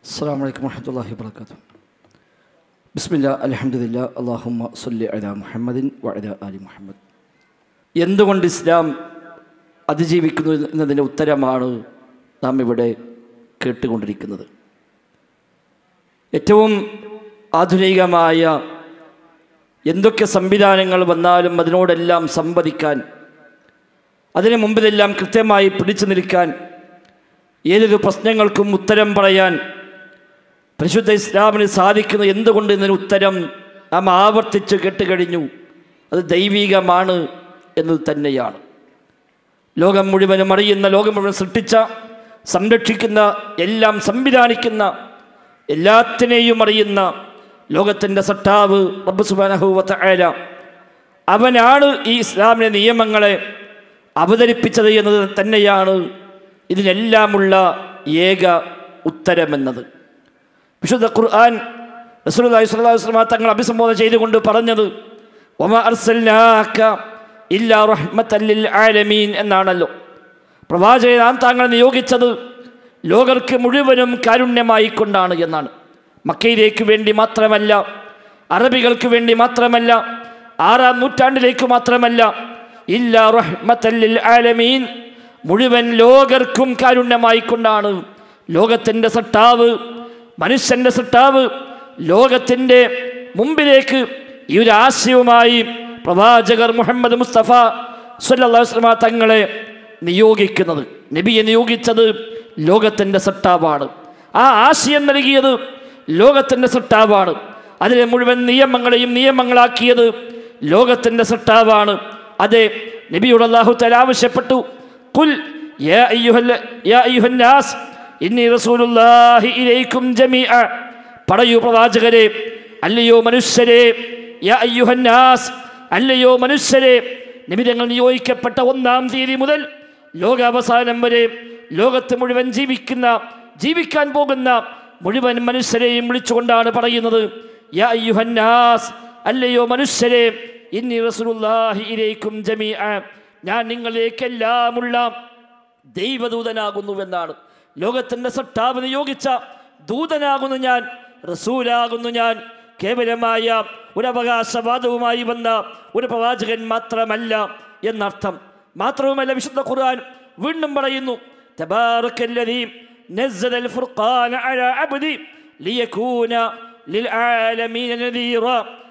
അസ്സലാമു അലൈക്കും വറഹ്മത്തുള്ളാഹി വബറകാതുഹു. ബിസ്മില്ലാ അൽഹംദുലില്ലാ അല്ലാഹുമ്മ സ്വല്ലി അലാ മുഹമ്മദിൻ വഅലാ ആലി മുഹമ്മദ്. എന്തുകൊണ്ട് ഇസ്ലാം അതിജീവിക്കുന്നു എന്നതിൻ്റെ ഉത്തരമാണ് നാം ഇവിടെ കേട്ടുകൊണ്ടിരിക്കുന്നത്. ഏറ്റവും ആധുനികമായ എന്തൊക്കെ സംവിധാനങ്ങൾ വന്നാലും അതിനോടെല്ലാം സംവദിക്കാൻ, അതിനു മുമ്പിലെല്ലാം കൃത്യമായി പിടിച്ചു നിൽക്കാൻ, ഏതൊരു പ്രശ്നങ്ങൾക്കും ഉത്തരം പറയാൻ പരിശുദ്ധ ഇസ്ലാമിന് സാധിക്കുന്നത് എന്തുകൊണ്ട് എന്നൊരു ഉത്തരം നാം ആവർത്തിച്ച് കേട്ടുകഴിഞ്ഞു. അത് ദൈവികമാണ് എന്നത് തന്നെയാണ്. ലോകം മുഴുവനും അറിയുന്ന, ലോകം മുഴുവൻ സൃഷ്ടിച്ച, സംരക്ഷിക്കുന്ന, എല്ലാം സംവിധാനിക്കുന്ന, എല്ലാത്തിനെയും അറിയുന്ന ലോകത്തിൻ്റെ സട്ടാവ് റബ്ബ് സുബ്ഹാനഹു വ തആല അവനാണ് ഈ ഇസ്ലാമിലെ നിയമങ്ങളെ അവതരിപ്പിച്ചത് എന്നത് തന്നെയാണ് ഇതിനെല്ലാമുള്ള ഏക ഉത്തരമെന്നത്. വിശുദ്ധ ഖുർആൻ റസൂലുള്ളാഹി സ്വല്ലല്ലാഹു അലൈഹി വസല്ലം തങ്ങൾ അഭിസംബോധന ചെയ്തുകൊണ്ട് പറഞ്ഞത് വമാ അർസൽനാക ഇല്ലാ റഹ്മത്തൻ ലിൽ ആലമീൻ എന്നാണല്ലോ. പ്രവാചകനെ നാം താങ്കളെ നിയോഗിച്ചത് ലോകർക്ക് മുഴുവനും കാരുണ്യമായിക്കൊണ്ടാണ് എന്നാണ്. മക്കയിലേക്ക് വേണ്ടി മാത്രമല്ല, അറബികൾക്ക് വേണ്ടി മാത്രമല്ല, 6-ാം നൂറ്റാണ്ടിലേക്ക് മാത്രമല്ല, ഇല്ലാ റഹ്മത്തൻ ലിൽ ആലമീൻ, മുഴുവൻ ലോകർക്കും കാരുണ്യമായിക്കൊണ്ടാണ്. ലോകത്തിൻ്റെ സട്ടാവ്, മനുഷ്യൻ്റെ സട്ടാവ്, ലോകത്തിൻ്റെ മുമ്പിലേക്ക് ഈ ഒരു ആശയവുമായി പ്രവാചകർ മുഹമ്മദ് മുസ്തഫ സ്വല്ലല്ലാഹു അലൈഹി വസല്ലം തങ്ങളെ നിയോഗിക്കുന്നത്, നബിയെ നിയോഗിച്ചത് ലോകത്തിൻ്റെ സട്ടാവാണ്. ആ ആശയം നൽകിയത് ലോകത്തിൻ്റെ സട്ടാവാണ്. അതിലെ മുഴുവൻ നിയമങ്ങളെയും നിയമങ്ങളാക്കിയത് ലോകത്തിൻ്റെ സട്ടാവാണ്. അതെ, നബിയോട് അല്ലാഹു തആല ആവശ്യപ്പെട്ടു, ഖുൽ യാ അയ്യുഹന്നാസ് ഇന്നി റസൂലുള്ളാഹി ഇലൈക്കും ജമീഅ, പറയൂ പ്രവാചകരെ, അല്ലയോ മനുഷ്യരെ, യാ അയ്യുഹന്നാസ്, അല്ലയോ മനുഷ്യരെ, നബി തങ്ങൾ നിയോഗിക്കപ്പെട്ട 1-ാം തീയതി മുതൽ ലോകാവസാനം വരെ ലോകത്ത് മുഴുവൻ ജീവിക്കാൻ പോകുന്ന മുഴുവൻ മനുഷ്യരെയും വിളിച്ചുകൊണ്ടാണ് പറയുന്നത്, യാ അയ്യുഹന്നാസ്, അല്ലയോ മനുഷ്യരെ, ഇന്നി റസൂലുള്ളാഹി ഇലൈക്കും ജമീഅ, ഞാൻ നിങ്ങളിലേക്കെല്ലാമുള്ള ദൈവദൂതനാകുന്നുവെന്നാണ്. ലോകത്തിൻ്റെ സട്ടാവ് നിയോഗിച്ച ദൂതനാകുന്നു ഞാൻ, റസൂലാകുന്നു ഞാൻ. കേവലമായ ഒരു അവകാശവാദവുമായി വന്ന ഒരു പ്രവാചകൻ മാത്രമല്ല എന്നർത്ഥം. മാത്രവുമല്ല, വിശുദ്ധ ഖുർആൻ വീണ്ടും പറയുന്നു, തബാറക്കല്ലദീ നസ്സലൽ ഫുർഖാന അലാ അബ്ദി ലിയകൂന ലിൽ ആലമീന നദീറ.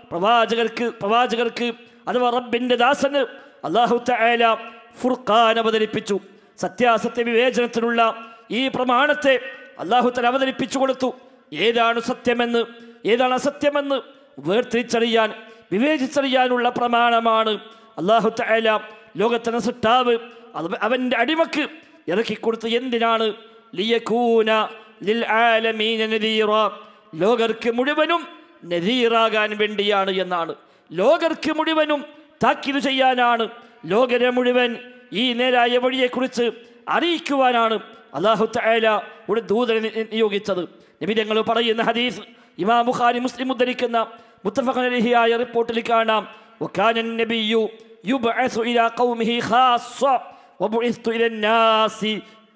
പ്രവാചകർക്ക് അഥവാ റബ്ബിൻ്റെ ദാസന് അല്ലാഹു തആല ഫുർഖാൻ അവതരിപ്പിച്ചു. സത്യാസത്യ വിവേചനത്തിനുള്ള ഈ പ്രമാണത്തെ അല്ലാഹു തആല അവതരിപ്പിച്ചു കൊടുത്തു. ഏതാണ് സത്യമെന്ന് ഏതാണ് അസത്യമെന്ന് വേർതിരിച്ചറിയാൻ, വിവേചിച്ചറിയാനുള്ള പ്രമാണമാണ് അല്ലാഹു തആല ലോകത്തിൻ്റെ സട്ടാവ് അവൻ്റെ അടിമക്ക് ഇറക്കിക്കൊടുത്ത്. എന്തിനാണ്? ലിയകൂന ലിൽ ആലമീന നദീറ, ലോകർക്ക് മുഴുവനും നദീറാകാൻ വേണ്ടിയാണ് എന്നാണ്. ലോകർക്ക് മുഴുവനും താക്കീത് ചെയ്യാനാണ്, ലോകരെ മുഴുവൻ ഈ നേരായ വഴിയെക്കുറിച്ച് അറിയിക്കുവാനാണ് അല്ലാഹു തആല ഒരു ദൂതനെ നിയോഗിച്ചത്. നബി തങ്ങൾ പറയുന്ന ഹദീസ് ഇമാം ബുഖാരി മുസ്ലിം ഉദ്ധരിക്കുന്ന മുത്തഫഖൻ അലൈഹിയായ റിപ്പോർട്ടിൽ കാണാം, വകാന നബിയ്യു യുബ്അസു ഇലാ ഖൗമിഹി ഖാസ്സ വബുഇസ്തു ഇലന്നാസി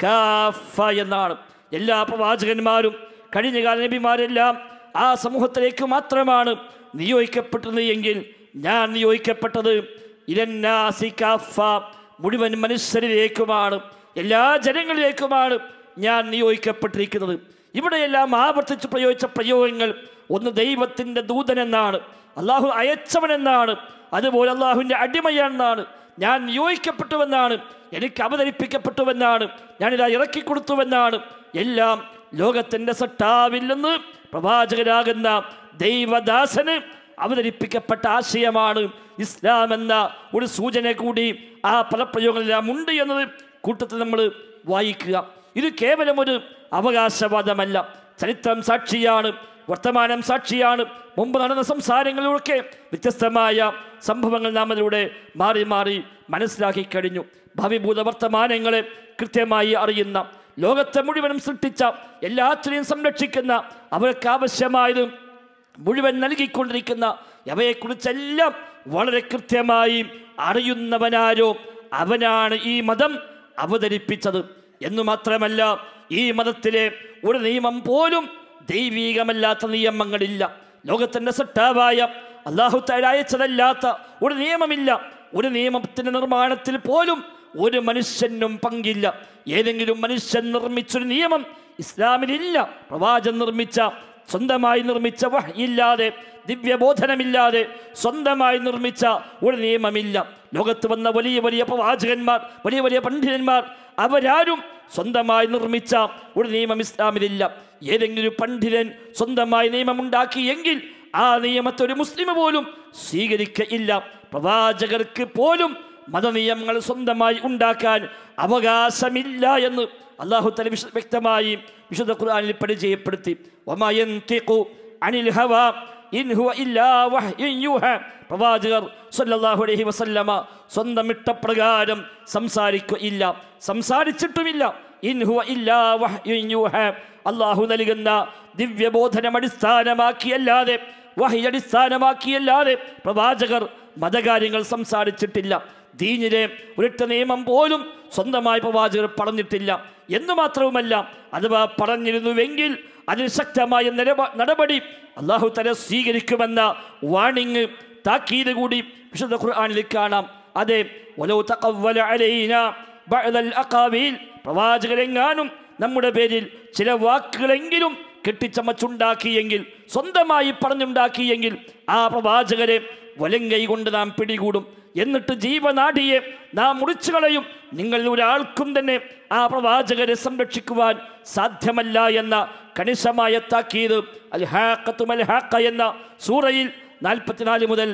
കാഫ എന്നാണ്. എല്ലാ പ്രവാചകന്മാരും കഴിഞ്ഞകാല നബിമാരെല്ലാം ആ സമൂഹത്തിലേക്ക് മാത്രമാണ് നിയോഗിക്കപ്പെട്ടത് എങ്കിൽ ഞാൻ നിയോഗിക്കപ്പെട്ടത് ഇലന്നാസി കാഫ, മുഴുവൻ മനുഷ്യരിലേക്കുമാണ്, എല്ലാ ജനങ്ങളിലേക്കുമാണ് ഞാൻ നിയോഗിക്കപ്പെട്ടിരിക്കുന്നത്. ഇവിടെയെല്ലാം ആവർത്തിച്ച് പ്രയോഗിച്ച പ്രയോഗങ്ങൾ, ഒന്ന് ദൈവത്തിൻ്റെ ദൂതനെന്നാണ്, അള്ളാഹു അയച്ചവനെന്നാണ്, അതുപോലെ അള്ളാഹുവിൻ്റെ അടിമയാണെന്നാണ്, ഞാൻ നിയോഗിക്കപ്പെട്ടുവെന്നാണ്, എനിക്ക് അവതരിപ്പിക്കപ്പെട്ടുവെന്നാണ്, ഞാനിതാ ഇറക്കിക്കൊടുത്തുവെന്നാണ്. എല്ലാം ലോകത്തിൻ്റെ സട്ടാവിൽ നിന്ന് പ്രവാചകനാകുന്ന ദൈവദാസന് അവതരിപ്പിക്കപ്പെട്ട ആശയമാണ് ഇസ്ലാം എന്ന ഒരു സൂചന കൂടി ആ പദപ്രയോഗങ്ങളെല്ലാം ഉണ്ട് എന്നത് കൂട്ടത്തിൽ നമ്മൾ വായിക്കുക. ഇത് കേവലം ഒരു അവകാശവാദമല്ല, ചരിത്രം സാക്ഷിയാണ്, വർത്തമാനം സാക്ഷിയാണ്. മുമ്പ് നടന്ന സംസാരങ്ങളിലൊക്കെ വ്യത്യസ്തമായ സംഭവങ്ങൾ നാം അതിലൂടെ മാറി മാറി മനസ്സിലാക്കി കഴിഞ്ഞു. ഭാവിഭൂത വർത്തമാനങ്ങളെ കൃത്യമായി അറിയുന്ന, ലോകത്തെ മുഴുവനും സൃഷ്ടിച്ച, എല്ലാത്തിനെയും സംരക്ഷിക്കുന്ന, അവർക്ക് ആവശ്യമായത് മുഴുവൻ നൽകിക്കൊണ്ടിരിക്കുന്ന, അവയെക്കുറിച്ചെല്ലാം വളരെ കൃത്യമായി അറിയുന്നവനാരോ അവനാണ് ഈ മതം അവതരിപ്പിച്ചത്. എന്നു മാത്രമല്ല, ഈ മതത്തിലെ ഒരു നിയമം പോലും ദൈവീകമല്ലാത്ത നിയമങ്ങളില്ല. ലോകത്തിൻ്റെ സട്ടാവായ അല്ലാഹു തആല അയച്ചതല്ലാത്ത ഒരു നിയമമില്ല. ഒരു നിയമത്തിൻ്റെ നിർമ്മാണത്തിൽ പോലും ഒരു മനുഷ്യനും പങ്കില്ല. ഏതെങ്കിലും മനുഷ്യൻ നിർമ്മിച്ചൊരു നിയമം ഇസ്ലാമിലില്ല. പ്രവാചകൻ നിർമ്മിച്ച, സ്വന്തമായി നിർമ്മിച്ച വഹ്യില്ലാതെ, ദിവ്യബോധനമില്ലാതെ സ്വന്തമായി നിർമ്മിച്ച ഒരു നിയമമില്ല. ലോകത്ത് വന്ന വലിയ വലിയ പ്രവാചകന്മാർ, വലിയ വലിയ പണ്ഡിതന്മാർ, അവരാരും സ്വന്തമായി നിർമ്മിച്ച ഒരു നിയമം ഇസ്ലാമിലില്ല. ഏതെങ്കിലും പണ്ഡിതൻ സ്വന്തമായി നിയമമുണ്ടാക്കിയെങ്കിൽ ആ നിയമത്തെ ഒരു മുസ്ലിം പോലും സ്വീകരിക്കയില്ല. പ്രവാചകർക്ക് പോലും മതനിയമങ്ങൾ സ്വന്തമായി ഉണ്ടാക്കാൻ അവകാശമില്ല എന്ന് അല്ലാഹു തആല വ്യക്തമായി വിശുദ്ധ ഖുർആനിൽ പരിചയപ്പെടുത്തി. വമാ യൻതിഖു അനിൽ ഹവാ ഇൻ ഹുവ ഇല്ലാ വഹ്യുൻ യൂഹാ. പ്രവാചകർ സല്ലല്ലാഹു അലൈഹി വസല്ലമ സ്വന്തം ഇഷ്ടപ്രകാരം സംസാരിക്കുകയില്ല, സംസാരിച്ചിട്ടുമില്ല. ഇൻ ഹുവ ഇല്ലാ വഹ്യുൻ യൂഹാ. അല്ലാഹു നൽകുന്ന ദിവ്യബോധനം അടിസ്ഥാനമാക്കിയല്ലാതെ, വഹി അടിസ്ഥാനമാക്കിയല്ലാതെ പ്രവാചകർ മതകാര്യങ്ങൾ സംസാരിച്ചിട്ടില്ല. ദീനിലെ ഒരൊറ്റ നിയമം പോലും സ്വന്തമായി പ്രവാചകർ പറഞ്ഞിട്ടില്ല. എന്നു മാത്രവുമല്ല, അഥവാ പറഞ്ഞിരുന്നുവെങ്കിൽ അതിന് ശക്തമായ നടപടി അല്ലാഹു തആല സ്വീകരിക്കുമെന്ന വാണിംഗ്, താക്കീത് കൂടി വിശുദ്ധ ഖുർആനിൽ കാണാം. അതെ, വലൗ തഖവ്വല അലൈനാ ബഅദൽ അഖാവീൽ. പ്രവാചകരെങ്ങാനും നമ്മുടെ പേരിൽ ചില വാക്കുകളെങ്കിലും കെട്ടിച്ചമച്ചുണ്ടാക്കിയെങ്കിൽ, സ്വന്തമായി പറഞ്ഞുണ്ടാക്കിയെങ്കിൽ ആ പ്രവാചകരെ വലങ്കൈ കൊണ്ട് നാം പിടികൂടും. എന്നിട്ട് ജീവനാഡിയെ നാം മുറിച്ചു കളയും. നിങ്ങളിൽ ഒരാൾക്കും തന്നെ ആ പ്രവാചകരെ സംരക്ഷിക്കുവാൻ സാധ്യമല്ല എന്ന കണിശമായ താക്കീത് അൽ ഹാഖത്തു മൽ ഹാഖ എന്ന സൂറയിൽ 44 മുതൽ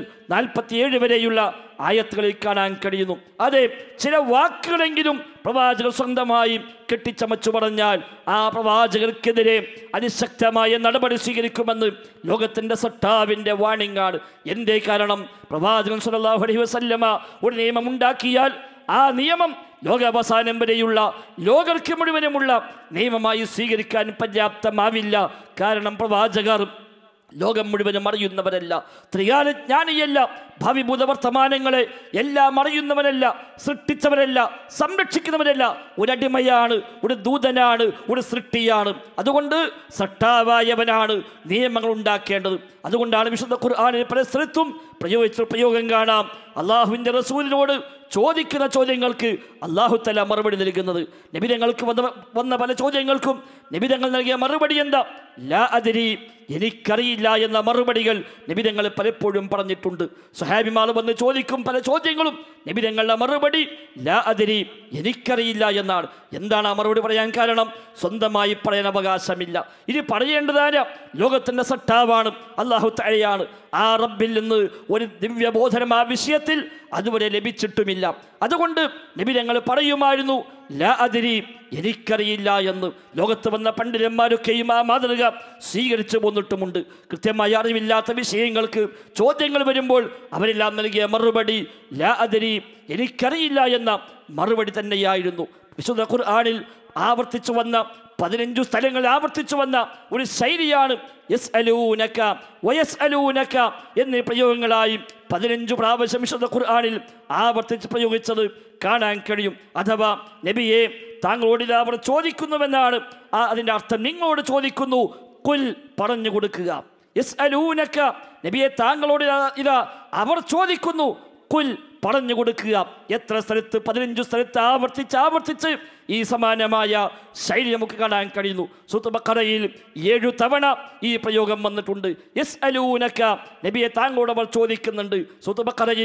47 വരെയുള്ള ആയത്തുകളിൽ കാണാൻ കഴിയുന്നു. അതെ, ചില വാക്കുകളെങ്കിലും പ്രവാചകർ സ്വന്തമായി കെട്ടിച്ചമച്ചു പറഞ്ഞാൽ ആ പ്രവാചകർക്കെതിരെ അതിശക്തമായ നടപടി സ്വീകരിക്കുമെന്ന് ലോകത്തിൻ്റെ സട്ടാവിൻ്റെ വാണിംഗാണ്. എന്തേ കാരണം? പ്രവാചകൻ സല്ലല്ലാഹു അലൈഹി വസല്ലമ ഒരു നിയമം ഉണ്ടാക്കിയാൽ ആ നിയമം ലോകാവസാനം വരെയുള്ള, ലോകർക്ക് മുഴുവനുമുള്ള നിയമമായി സ്വീകരിക്കാൻ പര്യാപ്തമാവില്ല. കാരണം പ്രവാചകർ ലോകം മുഴുവനും അറിയുന്നവരല്ല, ത്രികാലജ്ഞാനിയല്ല, ഭാവി ഭൂതവർത്തമാനങ്ങളെ എല്ലാം അറിയുന്നവരല്ല, സൃഷ്ടിച്ചവരല്ല, സംരക്ഷിക്കുന്നവരല്ല. ഒരടിമയാണ്, ഒരു ദൂതനാണ്, ഒരു സൃഷ്ടിയാണ്. അതുകൊണ്ട് സട്ടാവായവനാണ് നിയമങ്ങൾ ഉണ്ടാക്കേണ്ടത്. അതുകൊണ്ടാണ് വിശുദ്ധ ഖുർആനിൽ പല സ്ഥലത്തും പ്രയോഗിച്ച പ്രയോഗം കാണാം. അള്ളാഹുവിൻ്റെ റസൂലിനോട് ചോദിക്കുന്ന ചോദ്യങ്ങൾക്ക് അല്ലാഹു തആല മറുപടി നൽകുന്നത്. നബിതങ്ങൾക്ക് വന്ന പല ചോദ്യങ്ങൾക്കും നബിതങ്ങൾ നൽകിയ മറുപടി എന്താ? ലാ അദ്രി, എനിക്കറിയില്ല എന്ന മറുപടികൾ നബിതങ്ങൾ പലപ്പോഴും പറഞ്ഞിട്ടുണ്ട്. സ്വഹാബിമാർ വന്ന് ചോദിക്കും പല ചോദ്യങ്ങളും, നബിതങ്ങളുടെ മറുപടി ലാ അദ്രി, എനിക്കറിയില്ല എന്നാണ്. എന്താണ് ആ മറുപടി പറയാൻ കാരണം? സ്വന്തമായി പറയാൻ അവകാശമില്ല. ഇനി പറയേണ്ടതാരാ? ലോകത്തിൻ്റെ സട്ടാവാണ്, അല്ലാഹു തആലയാണ്. ആ റബ്ബിൽ നിന്ന് ഒരു ദിവ്യബോധനം ആ വിഷയത്തിൽ അതുവരെ ലഭിച്ചിട്ടുമില്ല. അതുകൊണ്ട് നബിതങ്ങൾ പറയുമായിരുന്നു ലാ അദ്രി, എനിക്കറിയില്ല എന്ന്. ലോകത്ത് വന്ന പണ്ഡിതന്മാരൊക്കെയും ആ മാതൃക സ്വീകരിച്ചു പോന്നിട്ടുമുണ്ട്. കൃത്യമായ അറിവില്ലാത്ത വിഷയങ്ങൾക്ക് ചോദ്യങ്ങൾ വരുമ്പോൾ അവരെല്ലാം നൽകിയ മറുപടി ലാ അദ്രി, എനിക്കറിയില്ല എന്ന മറുപടി തന്നെയായിരുന്നു. വിശുദ്ധ ഖുർആനിൽ ആവർത്തിച്ചു വന്ന 15 സ്ഥലങ്ങളിൽ ആവർത്തിച്ചു വന്ന ഒരു ശൈലിയാണ് യസ്അലൂനക വയസ്അലൂനക എന്നീ പ്രയോഗങ്ങളായി 15 പ്രാവശ്യം വിശുദ്ധ ഖുർആനിൽ ആവർത്തിച്ച് പ്രയോഗിച്ചത് കാണാൻ കഴിയും. അഥവാ നബിയെ, താങ്കളോട് ഇത് അവർ ചോദിക്കുന്നുവെന്നാണ് അതിൻ്റെ അർത്ഥം. നിങ്ങളോട് ചോദിക്കുന്നു, കുൽ, പറഞ്ഞു കൊടുക്കുക. യസ്അലൂനക, നബിയെ താങ്കളോട് ഇതാ അവർ ചോദിക്കുന്നു, കുൽ, പറഞ്ഞു കൊടുക്കുക. എത്ര സ്ഥലത്ത്? 15 സ്ഥലത്ത് ആവർത്തിച്ച് ഈ സമാനമായ ശൈലി നമുക്ക് കാണാൻ കഴിയുന്നു. സൂറത്തുൽ ബഖറയിൽ 7 തവണ ഈ പ്രയോഗം വന്നിട്ടുണ്ട്. യസ്അലൂനക, നബിയെ താങ്കളോട് അവർ ചോദിക്കുന്നുണ്ട്. സൂറത്തുൽ ബഖറയിൽ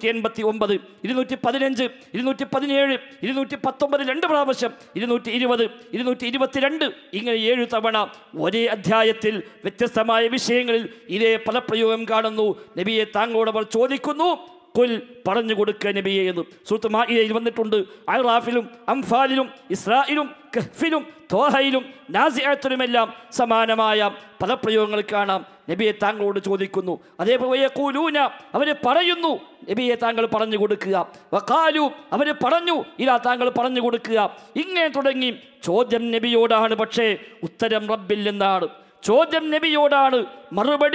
189, 215, 217, 219 2 പ്രാവശ്യം, 220, 222 ഇങ്ങനെ 7 തവണ ഒരേ അധ്യായത്തിൽ വ്യത്യസ്തമായ വിഷയങ്ങളിൽ ഇതേ പദപ്രയോഗം കാണുന്നു. നബിയെ താങ്കളോട് അവർ ചോദിക്കുന്നു, കുൽ, പറഞ്ഞു കൊടുക്കുക നബിയെ എന്ന്. സൂറത്ത് മാഇദയിൽ വന്നിട്ടുണ്ട്. അറാഫിലും അംഫാലിലും ഇസ്രായിലും കഹ്ഫിലും തോഹയിലും നാസിഅത്തിലുമെല്ലാം സമാനമായ പദപ്രയോഗങ്ങൾ കാണാം. നബിയെ താങ്കളോട് ചോദിക്കുന്നു. അതേപോലെ യഖൂലൂന, അവരെ പറയുന്നു, നബിയെ താങ്കൾ പറഞ്ഞു കൊടുക്കുക. വഖാലു, അവരെ പറഞ്ഞു, ഇലാ താങ്കൾ പറഞ്ഞു കൊടുക്കുക. ഇങ്ങനെ തുടങ്ങി ചോദ്യം നബിയോടാണ്, പക്ഷേ ഉത്തരം റബ്ബിൽ നിന്നാണ്. ചോദ്യം നബിയോടാണ്, മറുപടി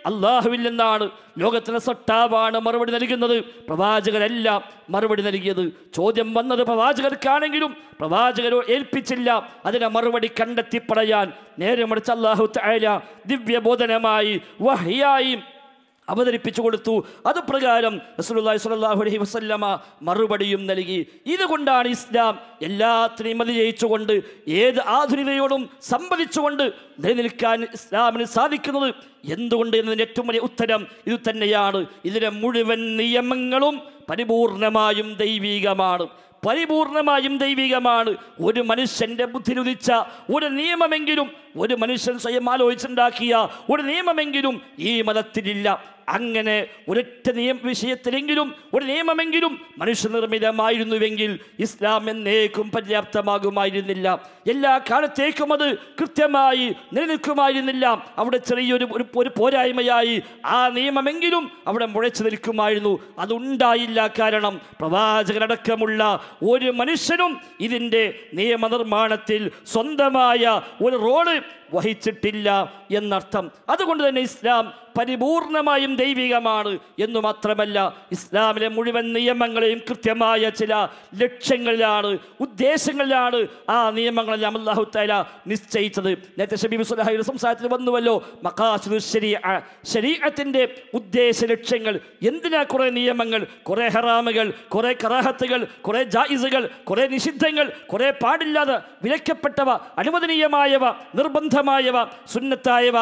അള്ളാഹുവിൽ നിന്നാണ്. ലോകത്തിലെ സട്ടാവാണ് മറുപടി നൽകുന്നത്, പ്രവാചകരല്ല മറുപടി നൽകിയത്. ചോദ്യം വന്നത് പ്രവാചകർക്കാണെങ്കിലും പ്രവാചകരോ ഏൽപ്പിച്ചില്ല അതിനെ മറുപടി കണ്ടെത്തി പറയാൻ. നേരെ മറിച്ച് അല്ലാഹു തആല ദിവ്യബോധനമായി വഹ്യായി അവതരിപ്പിച്ചു കൊടുത്തു. അത് പ്രകാരം റസൂലുള്ളാഹി സ്വല്ലല്ലാഹു അലൈഹി വസല്ലമ മറുപടിയും നൽകി. ഇതുകൊണ്ടാണ് ഇസ്ലാം എല്ലാത്തിനെയും അതിജയിച്ചുകൊണ്ട് ഏത് ആധുനികതയോടും സംവദിച്ചുകൊണ്ട് നിലനിൽക്കാൻ ഇസ്ലാമിന് സാധിക്കുന്നത്. എന്തുകൊണ്ട് എന്നതിൻ്റെ ഏറ്റവും വലിയ ഉത്തരം ഇത് തന്നെയാണ്. ഇതിലെ മുഴുവൻ നിയമങ്ങളും പരിപൂർണമായും ദൈവികമാണ്, പരിപൂർണമായും ദൈവികമാണ്. ഒരു മനുഷ്യൻ്റെ ബുദ്ധിനുദിച്ച ഒരു നിയമമെങ്കിലും, ഒരു മനുഷ്യൻ സ്വയം ആലോചിച്ചുണ്ടാക്കിയ ഒരു നിയമമെങ്കിലും ഈ മതത്തിലില്ല. അങ്ങനെ ഒരൊറ്റ വിഷയത്തിലെങ്കിലും ഒരു നിയമമെങ്കിലും മനുഷ്യനിർമ്മിതമായിരുന്നുവെങ്കിൽ ഇസ്ലാം എന്നേക്കും പര്യാപ്തമാകുമായിരുന്നില്ല. എല്ലാ കാലത്തേക്കും അത് കൃത്യമായി നിലനിൽക്കുമായിരുന്നില്ല. അവിടെ ചെറിയൊരു പോരായ്മയായി ആ നിയമമെങ്കിലും അവിടെ മുഴച്ചു നിൽക്കുമായിരുന്നു. അതുണ്ടായില്ല. കാരണം പ്രവാചകരടക്കമുള്ള ഒരു മനുഷ്യനും ഇതിൻ്റെ നിയമനിർമ്മാണത്തിൽ സ്വന്തമായ ഒരു റോള് വഹിച്ചിട്ടില്ല എന്നർത്ഥം. അതുകൊണ്ട് തന്നെ ഇസ്ലാം പരിപൂർണമായും ദൈവികമാണ് എന്നു മാത്രമല്ല, ഇസ്ലാമിലെ മുഴുവൻ നിയമങ്ങളെയും കൃത്യമായ ചില ലക്ഷ്യങ്ങളിലാണ്, ഉദ്ദേശങ്ങളിലാണ് ആ നിയമങ്ങളെല്ലാം അല്ലാഹു തആല നിശ്ചയിച്ചത്. നേരത്തെ ഷബീബ് സ്വല്ലല്ലാഹു സംസാരത്തിൽ വന്നുവല്ലോ, മഖാസിദു ശരീഅത്തിന്റെ ഉദ്ദേശ ലക്ഷ്യങ്ങൾ. എന്തിനാ കുറേ നിയമങ്ങൾ, കുറേ ഹറാമുകൾ, കുറേ കറാഹത്തുകൾ, കുറേ ജായിസുകൾ, കുറേ നിഷിദ്ധങ്ങൾ, കുറേ പാടില്ലാതെ വിലക്കപ്പെട്ടവ, അനുവദനീയമായവ, നിർബന്ധമായവ, സുന്നത്തായവ,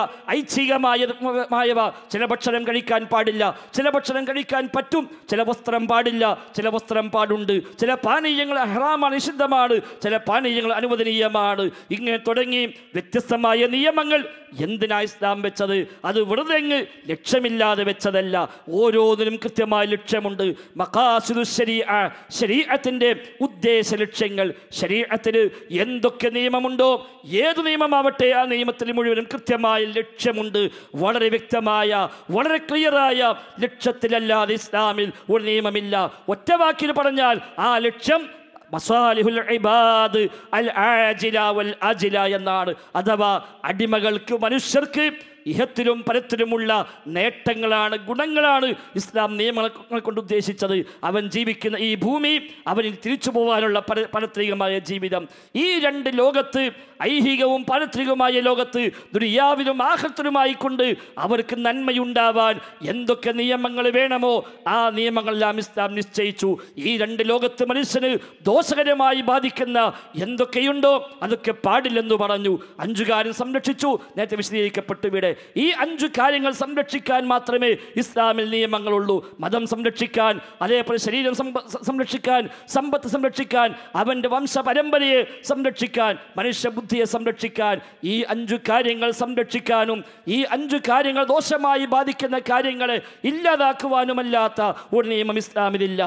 ഐച്ഛികമായവ. ചില ഭക്ഷണം കഴിക്കാൻ പാടില്ല, ചില ഭക്ഷണം കഴിക്കാൻ പറ്റും, ചില വസ്ത്രം പാടില്ല, ചില വസ്ത്രം പാടുണ്ട്, ചില പാനീയങ്ങൾ ഹറാമാണ്, നിഷിദ്ധമാണ്, ചില പാനീയങ്ങൾ അനുവദനീയമാണ്. ഇങ്ങനെ തുടങ്ങി വ്യത്യസ്തമായ നിയമങ്ങൾ. എന്തിനാ ഇസ്ലാം വെച്ചത്? അത് വെറുതെ ലക്ഷ്യമില്ലാതെ വെച്ചതല്ല. ഓരോന്നിനും കൃത്യമായ ലക്ഷ്യമുണ്ട്. മഖാസിദു ശരീഅത്തിന്റെ ഉദ്ദേശ ലക്ഷ്യങ്ങൾ. ശരീഅത്തിന് എന്തൊക്കെ നിയമമുണ്ടോ, ഏത് നിയമമാവട്ടെ ആ നിയമത്തിൽ മുഴുവനും കൃത്യമായ ലക്ഷ്യമുണ്ട്. വളരെ വ്യക്തമായ, വളരെ ക്ലിയറായ ലക്ഷ്യത്തിലല്ലാതെ ഇസ്ലാമിൽ ഒരു നിയമമില്ല. ഒറ്റ വാക്കിൽ പറഞ്ഞാൽ ആ ലക്ഷ്യം മസാലിഹുൽ ഇബാദ് അൽ ആജില വൽ അജില എന്നാണ്. അഥവാ അടിമകൾക്ക്, മനുഷ്യർക്ക് ഇഹത്തിലും പരത്തിലുമുള്ള നേട്ടങ്ങളാണ്, ഗുണങ്ങളാണ് ഇസ്ലാം നിയമങ്ങളെ കൊണ്ട് ഉദ്ദേശിച്ചത്. അവൻ ജീവിക്കുന്ന ഈ ഭൂമി, അവനിൽ തിരിച്ചു പോകാനുള്ള പാരത്രികമായ ജീവിതം. ഈ രണ്ട് ലോകത്ത്, ഐഹികവും പാരത്രികവുമായ ലോകത്ത്, ദുനിയാവിലും ആഖിറത്തിലുമായി കൊണ്ട് അവർക്ക് നന്മയുണ്ടാവാൻ എന്തൊക്കെ നിയമങ്ങൾ വേണമോ ആ നിയമങ്ങളെല്ലാം ഇസ്ലാം നിശ്ചയിച്ചു. ഈ രണ്ട് ലോകത്ത് മനുഷ്യന് ദോഷകരമായി ബാധിക്കുന്ന എന്തൊക്കെയുണ്ടോ അതൊക്കെ പാടില്ലെന്ന് പറഞ്ഞു. 5 കാര്യം സംരക്ഷിച്ചു, നേരത്തെ വിശദീകരിക്കപ്പെട്ടു. ഇവിടെ ഈ 5 കാര്യങ്ങൾ സംരക്ഷിക്കാൻ മാത്രമേ ഇസ്ലാമിൽ നിയമങ്ങളുള്ളൂ. മതം സംരക്ഷിക്കാൻ, അതേപോലെ ശരീരം സംരക്ഷിക്കാൻ, സമ്പത്ത് സംരക്ഷിക്കാൻ, അവൻ്റെ വംശ പരമ്പരയെ സംരക്ഷിക്കാൻ, മനുഷ്യബുദ്ധിയെ സംരക്ഷിക്കാൻ, ഈ 5 കാര്യങ്ങൾ സംരക്ഷിക്കാനും ഈ 5 കാര്യങ്ങൾ ദോഷമായി ബാധിക്കുന്ന കാര്യങ്ങളെ ഇല്ലാതാക്കുവാനുമല്ലാത്ത ഒരു നിയമം ഇസ്ലാമിലില്ല.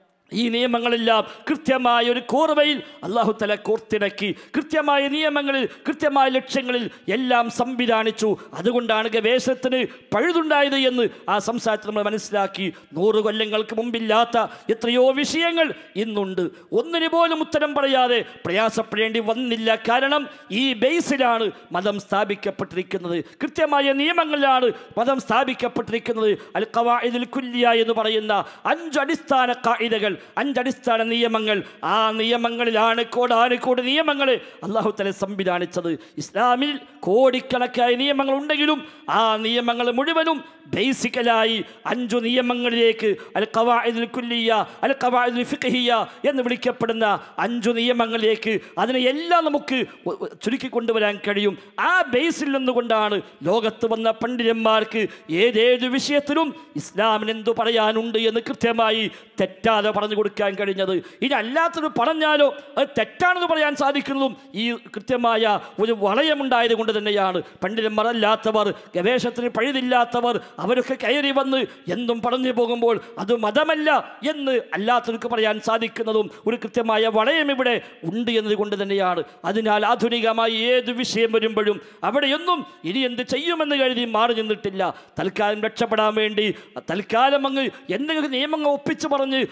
ഈ നിയമങ്ങളെല്ലാം കൃത്യമായ ഒരു കോർവയിൽ അല്ലാഹു തആല കോർത്തിണക്കി. കൃത്യമായ നിയമങ്ങളിൽ, കൃത്യമായ ലക്ഷ്യങ്ങളിൽ എല്ലാം സംവിധാനിച്ചു. അതുകൊണ്ടാണ് ഗവേഷണത്തിന് പഴുതുണ്ടായത് എന്ന് ആ സംസാരത്തിൽ നമ്മൾ മനസ്സിലാക്കി. 100 കൊല്ലങ്ങൾക്ക് മുമ്പില്ലാത്ത എത്രയോ വിഷയങ്ങൾ ഇന്നുണ്ട്. ഒന്നിനു പോലും ഉത്തരം പറയാതെ പ്രയാസപ്പെടേണ്ടി വന്നില്ല. കാരണം ഈ ബേസിലാണ് മതം സ്ഥാപിക്കപ്പെട്ടിരിക്കുന്നത്, കൃത്യമായ നിയമങ്ങളിലാണ് മതം സ്ഥാപിക്കപ്പെട്ടിരിക്കുന്നത്. അൽ ഖവാഇദുൽ കുല്ലിയ എന്ന് പറയുന്ന 5 അടിസ്ഥാന ഖാഇദകൾ, 5 അടിസ്ഥാന നിയമങ്ങൾ. ആ നിയമങ്ങളിലാണ് കോടാനുകോടി നിയമങ്ങൾ അല്ലാഹു തആല സംവിധാനിച്ചത്. ഇസ്ലാമിൽ കോടിക്കണക്കായ നിയമങ്ങൾ ഉണ്ടെങ്കിലും ആ നിയമങ്ങൾ മുഴുവനും ബേസിക്കലായി 5 നിയമങ്ങളിലേക്ക്, അൽ ഖവാഇദുൽ കുല്ലിയ, അൽ ഖവാഇദുൽ ഫിഖ്ഹിയ എന്ന് വിളിക്കപ്പെടുന്ന 5 നിയമങ്ങളിലേക്ക് അതിനെ എല്ലാം നമുക്ക് ചുരുക്കി കൊണ്ടുവരാൻ കഴിയും. ആ ബേസിൽ നിന്നുകൊണ്ടാണ് ലോകത്ത് വന്ന പണ്ഡിതന്മാർക്ക് ഏതേത് വിഷയത്തിലും ഇസ്ലാമിന് എന്തു പറയാനുണ്ട് എന്ന് കൃത്യമായി തെറ്റാതെ പറഞ്ഞു കൊടുക്കാൻ കഴിഞ്ഞത്. ഇനി അല്ലാത്തത് പറഞ്ഞാലോ അത് തെറ്റാണെന്ന് പറയാൻ സാധിക്കുന്നതും ഈ കൃത്യമായ ഒരു വളയമുണ്ടായത് കൊണ്ട് തന്നെയാണ്. പണ്ഡിതന്മാരല്ലാത്തവർ, ഗവേഷണത്തിന് പഴുതില്ലാത്തവർ, അവരൊക്കെ കയറി വന്ന് എന്തും പറഞ്ഞു പോകുമ്പോൾ അത് മതമല്ല എന്ന് അല്ലാത്തവർക്ക് പറയാൻ സാധിക്കുന്നതും ഒരു കൃത്യമായ വളയം ഇവിടെ ഉണ്ട് എന്നതുകൊണ്ട് തന്നെയാണ്. അതിനാൽ ആധുനികമായി ഏത് വിഷയം വരുമ്പോഴും അവിടെയൊന്നും ഇനി എന്ത് ചെയ്യുമെന്ന് കരുതി മാറി നിന്നിട്ടില്ല. തൽക്കാലം രക്ഷപ്പെടാൻ വേണ്ടി തൽക്കാലം അങ്ങ് എന്തെങ്കിലും നിയമങ്ങൾ ഒപ്പിച്ച് പറഞ്ഞ് രക്ഷപ്പെട്ട്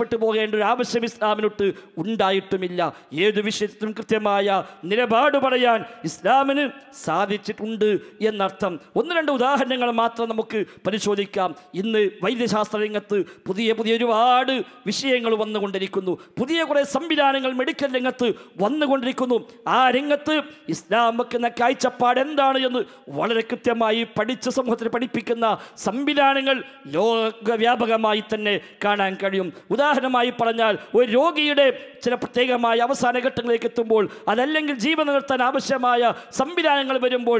രക്ഷപ്പെട്ടു പോകേണ്ട ഒരു ആവശ്യം ഇസ്ലാമിനൊട്ട് ഉണ്ടായിട്ടുമില്ല. ഏതു വിഷയത്തിലും കൃത്യമായ നിലപാട് പറയാൻ ഇസ്ലാമിന് സാധിച്ചിട്ടുണ്ട് എന്നർത്ഥം. ഒന്ന് രണ്ട് ഉദാഹരണങ്ങൾ മാത്രം നമുക്ക് പരിശോധിക്കാം. ഇന്ന് വൈദ്യശാസ്ത്ര രംഗത്ത് പുതിയ ഒരുപാട് വിഷയങ്ങൾ വന്നുകൊണ്ടിരിക്കുന്നു. പുതിയ കുറേ സംവിധാനങ്ങൾ മെഡിക്കൽ രംഗത്ത് വന്നുകൊണ്ടിരിക്കുന്നു. ആ രംഗത്ത് ഇസ്ലാം വെക്കുന്ന കാഴ്ചപ്പാട് എന്താണ് എന്ന് വളരെ കൃത്യമായി പഠിച്ച് സമൂഹത്തിൽ പഠിപ്പിക്കുന്ന സംവിധാനങ്ങൾ ലോകവ്യാപകമായി തന്നെ കാണാൻ കഴിയും. ഉദാഹരണമായി പറഞ്ഞാൽ, ഒരു രോഗിയുടെ ചില പ്രത്യേകമായ അവസാന ഘട്ടങ്ങളിലേക്ക് എത്തുമ്പോൾ, അതല്ലെങ്കിൽ ജീവൻ നിലനിർത്താൻ ആവശ്യമായ സംവിധാനങ്ങൾ വരുമ്പോൾ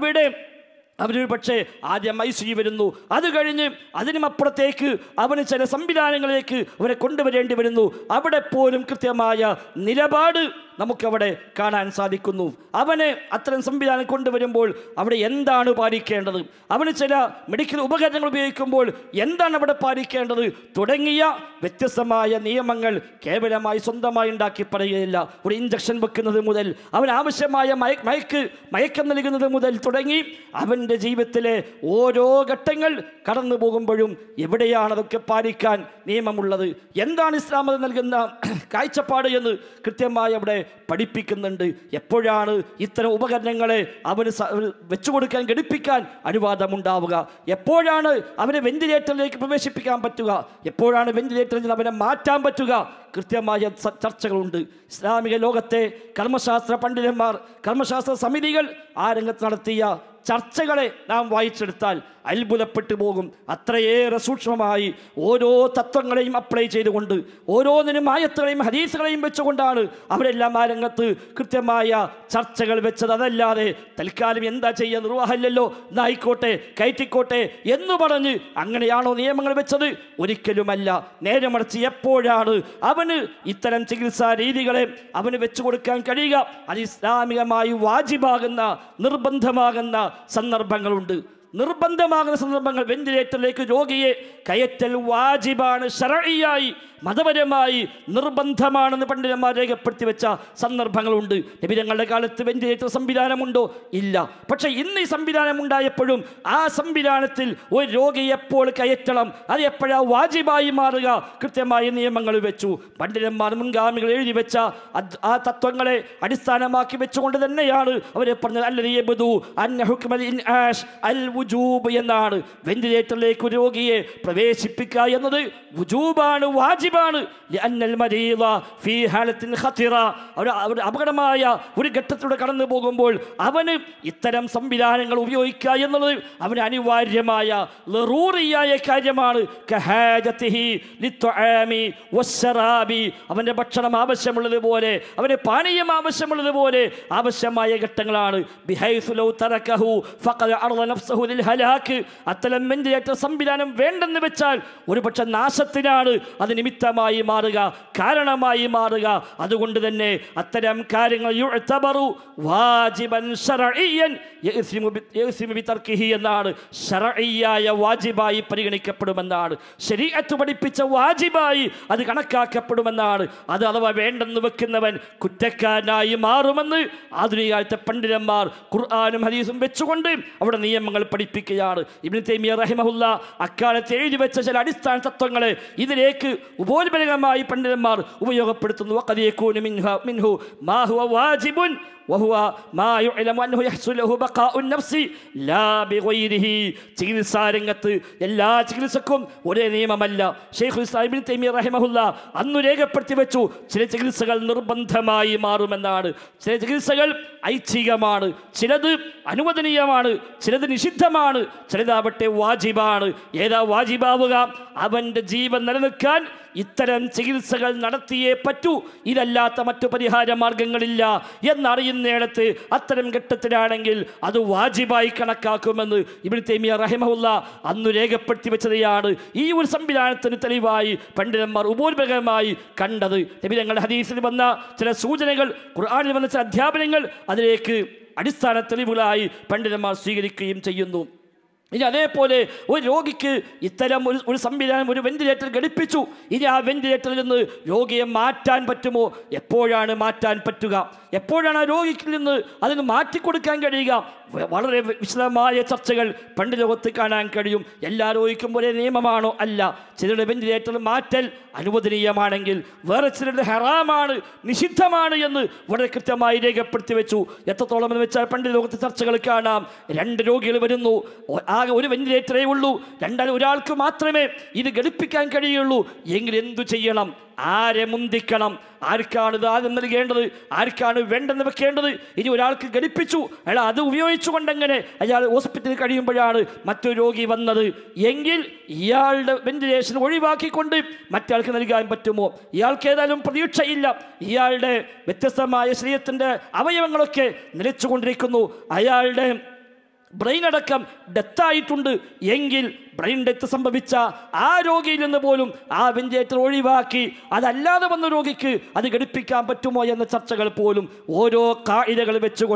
അവനൊരു പക്ഷേ ആദ്യം ICU വരുന്നു. അത് കഴിഞ്ഞ് അതിനുമപ്പുറത്തേക്ക് അവന് ചില സംവിധാനങ്ങളിലേക്ക് അവനെ കൊണ്ടുവരേണ്ടി വരുന്നു. അവിടെ പോലും കൃത്യമായ നിലപാട് നമുക്കവിടെ കാണാൻ സാധിക്കുന്നു. അവനെ അത്തരം സംവിധാനം കൊണ്ടുവരുമ്പോൾ അവിടെ എന്താണ് പാലിക്കേണ്ടത്, അവന് ചില മെഡിക്കൽ ഉപകരണങ്ങൾ ഉപയോഗിക്കുമ്പോൾ എന്താണ് അവിടെ പാലിക്കേണ്ടത് തുടങ്ങിയ വ്യത്യസ്തമായ നിയമങ്ങൾ കേവലമായി സ്വന്തമായി ഉണ്ടാക്കി പറയുകയില്ല. ഒരു ഇഞ്ചക്ഷൻ വെക്കുന്നത് മുതൽ അവനാവശ്യമായ മയക്കം നൽകുന്നത് മുതൽ തുടങ്ങി അവൻ്റെ ജീവിതത്തിലെ ഓരോ ഘട്ടങ്ങൾ കടന്നു പോകുമ്പോഴും എവിടെയാണ് അതൊക്കെ പാലിക്കാൻ നിയമമുള്ളത്, എന്താണ് ഇസ്ലാം നൽകുന്ന കാഴ്ചപ്പാട് എന്ന് കൃത്യമായി അവിടെ പഠിപ്പിക്കുന്നുണ്ട്. എപ്പോഴാണ് ഇത്തരം ഉപകരണങ്ങളെ അവന് വെച്ചു കൊടുക്കാൻ, ഘടിപ്പിക്കാൻ അനുവാദമുണ്ടാവുക, എപ്പോഴാണ് അവനെ വെന്റിലേറ്ററിലേക്ക് പ്രവേശിപ്പിക്കാൻ പറ്റുക, എപ്പോഴാണ് വെന്റിലേറ്ററിൽ നിന്ന് അവനെ മാറ്റാൻ പറ്റുക, കൃത്യമായ ചർച്ചകളുണ്ട്. ഇസ്ലാമിക ലോകത്തെ കർമ്മശാസ്ത്ര പണ്ഡിതന്മാർ, കർമ്മശാസ്ത്ര സമിതികൾ ആ രംഗത്ത് നടത്തിയ ചർച്ചകളെ നാം വായിച്ചെടുത്താൽ അത്ഭുതപ്പെട്ടു പോകും. അത്രയേറെ സൂക്ഷ്മമായി ഓരോ തത്വങ്ങളെയും അപ്ലൈ ചെയ്തുകൊണ്ട്, ഓരോന്നിനും ആയത്തുകളെയും ഹദീസുകളെയും വെച്ചുകൊണ്ടാണ് അവരെല്ലാം ആ രംഗത്ത് കൃത്യമായ ചർച്ചകൾ വെച്ചത്. അതല്ലാതെ തൽക്കാലം എന്താ ചെയ്യുക, നിർവാഹമില്ലല്ലോ, എന്നായിക്കോട്ടെ, കയറ്റിക്കോട്ടെ എന്ന് പറഞ്ഞ് അങ്ങനെയാണോ നിയമങ്ങൾ വെച്ചത്? ഒരിക്കലുമല്ല. നേരെ മറിച്ച് എപ്പോഴാണ് അവന് ഇത്തരം ചികിത്സാ രീതികളെ അവന് വെച്ചു കൊടുക്കാൻ കഴിയുക, അത് ഇസ്ലാമികമായി വാജിബാകുന്ന, നിർബന്ധമാകുന്ന സന്ദർഭങ്ങളുണ്ട്. നിർബന്ധമാകുന്ന സന്ദർഭങ്ങൾ, വെന്റിലേറ്ററിലേക്ക് രോഗിയെ കയറ്റൽ വാജിബാണ്, ശർഈയായി മതപരമായി നിർബന്ധമാണെന്ന് പണ്ഡിതന്മാർ രേഖപ്പെടുത്തി വെച്ച സന്ദർഭങ്ങളുണ്ട്. നബി തങ്ങളുടെ കാലത്ത് വെന്റിലേറ്റർ സംവിധാനമുണ്ടോ? ഇല്ല. പക്ഷേ ഇന്ന് ഈ സംവിധാനം ഉണ്ടായപ്പോഴും ആ സംവിധാനത്തിൽ ഒരു രോഗിയെ എപ്പോൾ കയറ്റണം, അത് എപ്പോഴാണ് വാജിബായി മാറുക, കൃത്യമായ നിയമങ്ങൾ വെച്ചു. പണ്ഡിതന്മാർ, മുൻഗാമികൾ എഴുതി വെച്ച ആ തത്വങ്ങളെ അടിസ്ഥാനമാക്കി വെച്ചുകൊണ്ട് തന്നെയാണ് അവരെ പറഞ്ഞത് എന്നാണ്. വെന്റിലേറ്ററിലേക്ക് രോഗിയെ പ്രവേശിപ്പിക്കുക എന്നത് വുജൂബാണ്, വാജിബാണ്. അപകടമായ ഒരു ഘട്ടത്തിലൂടെ കടന്നു പോകുമ്പോൾ അവന് ഇത്തരം സംവിധാനങ്ങൾ ഉപയോഗിക്കുക എന്നുള്ളത് അവന് അനിവാര്യമായ ലറൂറിയായ കാര്യമാണ്. അവൻ്റെ ഭക്ഷണം ആവശ്യമുള്ളതുപോലെ, അവൻ്റെ പാനീയം ആവശ്യമുള്ളതുപോലെ ആവശ്യമായ ഘട്ടങ്ങളാണ്. അത്തരം വെന്റിലേറ്റർ സംവിധാനം വേണ്ടെന്ന് വെച്ചാൽ ഒരുപക്ഷെ നാശത്തിനാണ് അത് നിമിത്തമായി മാറുക, കാരണമായി മാറുക. അതുകൊണ്ട് തന്നെ അത്തരം കാര്യങ്ങൾ എന്നാണ്, ശർഈയായ വാജിബായി പരിഗണിക്കപ്പെടുമെന്നാണ്. ശരീഅത്ത് പഠിപ്പിച്ച വാജിബായി അത് കണക്കാക്കപ്പെടുമെന്നാണ്. അത് അഥവാ വേണ്ടെന്ന് വെക്കുന്നവൻ കുറ്റക്കാരനായി മാറുമെന്ന് ആധുനിക കാലത്തെ പണ്ഡിതന്മാർ ഖുർആനും ഹദീസും വെച്ചുകൊണ്ട് അവിടെ നിയമങ്ങൾ പഠിപ്പിക്കുകയാണ്. ഇബ്നു തൈമിയ്യ റഹിമഹുല്ലാ അക്കാലത്ത് എഴുതി വെച്ച ചില അടിസ്ഥാന തത്വങ്ങളെ ഇതിലേക്ക് ഉപോത്ബലകമായി പണ്ഡിതന്മാർ ഉപയോഗപ്പെടുത്തുന്നു. മിൻഹു മാ ഹുവ വാജിബുൻ وهو ما يعلم أنه يحصل له بقاء النفس لا بغيره. ചികിത്സാ രംഗത്ത് എല്ലാ ചികിത്സക്കും ഒരേ നിയമമല്ല. ശൈഖുൽ ഇസ്ലാം ഇബ്നു തൈമിയ്യ റഹിമഹുല്ലാ അന്ന് രേഖപ്പെടുത്തി വെച്ചു, ചില ചികിത്സകൾ നിർബന്ധമായി മാറുമെന്നാണ്, ചില ചികിത്സകൾ ഐച്ഛികമാണ്, ചിലത് അനുവദനീയമാണ്, ചിലത് നിഷിദ്ധമാണ്, ചിലതാവട്ടെ വാജിബാണ്. ഏതാ വാജിബാവുക? അവൻ്റെ ജീവൻ നിലനിൽക്കാൻ ഇത്തരം ചികിത്സകൾ നടത്തിയേ പറ്റൂ, ഇതല്ലാത്ത മറ്റു പരിഹാര മാർഗങ്ങളില്ല എന്നറിയുന്നിടത്ത് അത്തരം ഘട്ടത്തിലാണെങ്കിൽ അത് വാജിബായി കണക്കാക്കുമെന്ന് ഇബ്നു തൈമിയ്യ റഹിമഹുല്ലാ അന്ന് രേഖപ്പെടുത്തി വെച്ചതാണ്. ഈ ഒരു സംവിധാനത്തിന് തെളിവായി പണ്ഡിതന്മാർ ഉപോത്ബലകമായി കണ്ടത്. നബി തങ്ങളുടെ ഹദീസിൽ വന്ന ചില സൂചനകൾ, ഖുർആനിൽ വന്ന ചില അധ്യാപനങ്ങൾ അതിലേക്ക് അടിസ്ഥാന തെളിവുകളായി പണ്ഡിതന്മാർ സ്വീകരിക്കുകയും ചെയ്യുന്നു. ഇനി അതേപോലെ ഒരു രോഗിക്ക് ഇത്തരം ഒരു സംവിധാനം, ഒരു വെന്റിലേറ്റർ ഘടിപ്പിച്ചു. ഇനി ആ വെന്റിലേറ്ററിൽ നിന്ന് രോഗിയെ മാറ്റാൻ പറ്റുമോ? എപ്പോഴാണ് മാറ്റാൻ പറ്റുക? എപ്പോഴാണ് ആ രോഗിക്കിൽ നിന്ന് അതിന് മാറ്റിക്കൊടുക്കാൻ കഴിയുക? വളരെ വിശദമായ ചർച്ചകൾ പണ്ട് ലോകത്ത് കാണാൻ കഴിയും. എല്ലാ രോഗിക്കും ഒരേ നിയമമാണോ? അല്ല. ചിലരുടെ വെന്റിലേറ്റർ മാറ്റൽ അനുവദനീയമാണെങ്കിൽ വേറെ ചിലരുടെ ഹറാമാണ്, നിഷിദ്ധമാണ് എന്ന് വളരെ കൃത്യമായി രേഖപ്പെടുത്തി വെച്ചു. എത്രത്തോളം എന്ന് വെച്ചാൽ പണ്ട് ലോകത്തെ ചർച്ചകൾ കാണാം. 2 രോഗികൾ വരുന്നു, ആകെ ഒരു വെന്റിലേറ്ററേ ഉള്ളൂ, ഒരാൾക്ക് മാത്രമേ ഇത് ഘടിപ്പിക്കാൻ കഴിയുള്ളൂ. എങ്കിൽ എന്തു ചെയ്യണം? ആരെ മുന്തിക്കണം? ആർക്കാണ് ഇത് ആദ്യം നൽകേണ്ടത്? ആർക്കാണ് വേണ്ടെന്ന് വെക്കേണ്ടത്? ഇനി ഒരാൾക്ക് ഘടിപ്പിച്ചു, അയാൾ അത് ഉപയോഗിച്ചുകൊണ്ടെങ്ങനെ അയാൾ ഹോസ്പിറ്റലിൽ കഴിയുമ്പോഴാണ് മറ്റൊരു രോഗി വന്നത് എങ്കിൽ ഇയാളുടെ വെന്റിലേഷൻ ഒഴിവാക്കിക്കൊണ്ട് മറ്റയാൾക്ക് നൽകാൻ പറ്റുമോ? ഇയാൾക്ക് ഏതായാലും പ്രതീക്ഷയില്ല. ഇയാളുടെ വ്യത്യസ്തമായ ശരീരത്തിൻ്റെ അവയവങ്ങളൊക്കെ നിലച്ചുകൊണ്ടിരിക്കുന്നു. അയാളുടെ ബ്രെയിൻ അടക്കം ഡെത്തായിട്ടുണ്ട് എങ്കിൽ ബ്രെയിൻ ഡെത്ത് സംഭവിച്ച ആ രോഗിയിൽ നിന്ന് പോലും ആ വെന്റിലേറ്റർ ഒഴിവാക്കി അതല്ലാതെ വന്ന രോഗിക്ക് അത് ഘടിപ്പിക്കാൻ പറ്റുമോ എന്ന ചർച്ചകൾ പോലും ഓരോ കായികകൾ